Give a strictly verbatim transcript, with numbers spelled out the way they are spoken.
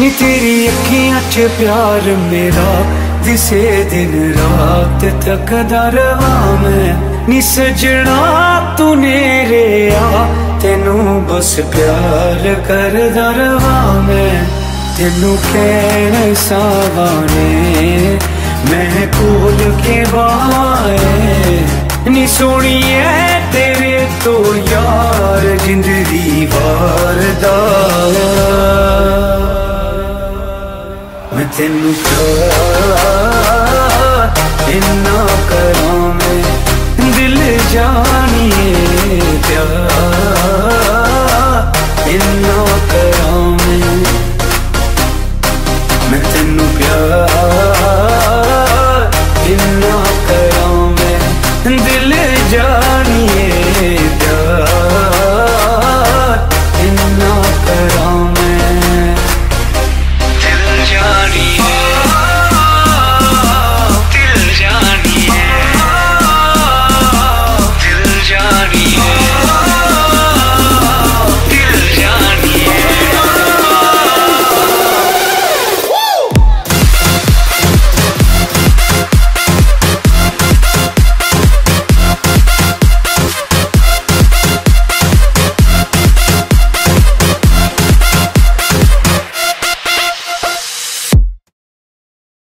नी तेरी अखियां च प्यार मेरा दिसे दिन रात तकदा रवा मैं। नी सजना तू नेरे आ तेनू बस प्यार करदा रवा मैं। तेनू कहण सावाने मैं कोल के बाए नी सोनिए तेरे तो यार जिंदगी वार दा मैं। तेनू प्यार इन्ना करां मैं दिल जानिए प्यार इन्ना करां मैं। मैं तेनू प्यार इन्ना करां मैं दिल जान